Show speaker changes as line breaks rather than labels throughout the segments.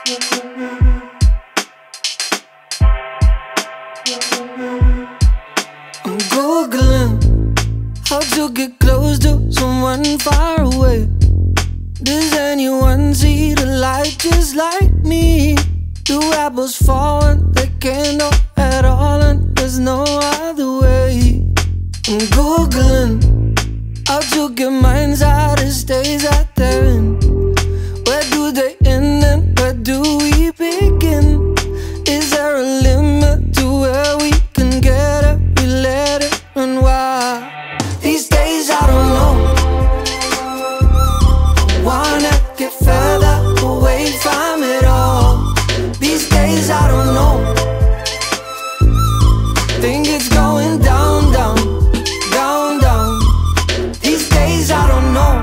I'm googling how to get close to someone far away. Does anyone see the light just like me? Do apples fall when they can't know at all, and there's no other way? I'm googling how to get minds out of stays that they're in. Where do they end and where do we begin? Is there a limit to where we can get it? We let it run wild. These days I don't know. I wanna get further away from it all. These days I don't know. Think it's going down, down, down, down. These days I don't know.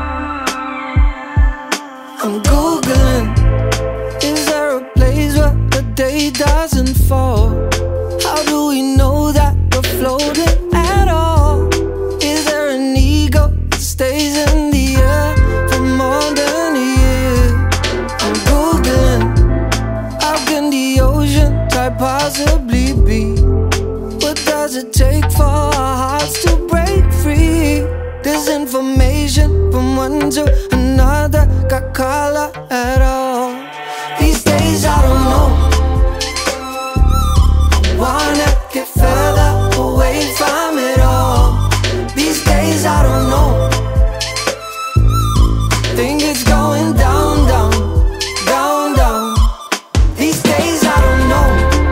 I'm googling, is there a place where the day doesn't fall? How do we know that we're floating at all? Is there an ego that stays in the air for more than a year? I'm googling, how can the ocean tide possibly be? What does it take for our hearts to break free? There's information from one to another, got color at all. These days I don't know. I wanna get further away from it all. These days I don't know. Think it's going down, down, down, down. These days I don't know.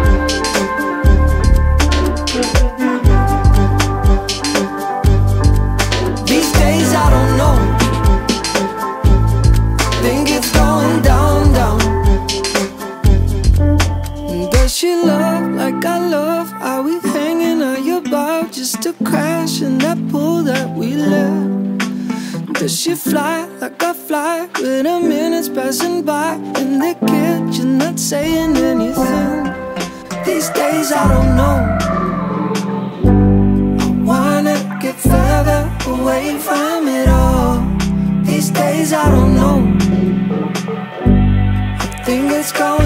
These days I don't know. Think it's going down, down. Does she love like I love? Are we hanging out your bar just to crash in that pool that we left? Does she fly like I fly with the minutes passing by in the kitchen, not saying anything? These days I don't know. I wanna get further away from it all. These days I don't know. I think it's going